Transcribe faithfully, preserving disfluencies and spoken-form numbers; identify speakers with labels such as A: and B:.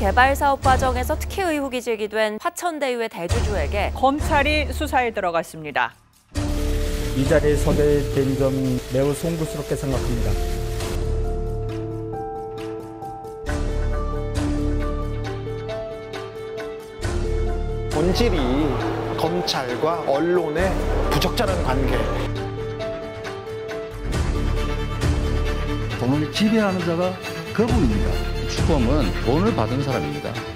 A: 개발 사업 과정에서 특혜 의혹이 제기된 화천대유의 대주주에게
B: 검찰이 수사에 들어갔습니다.
C: 이 자리에 서게 된 점 매우 송구스럽게 생각합니다.
D: 본질이 검찰과 언론의 부적절한 관계.
E: 돈을 지배하는 자가 그분입니다.
F: 주범은 돈을 받은 사람입니다.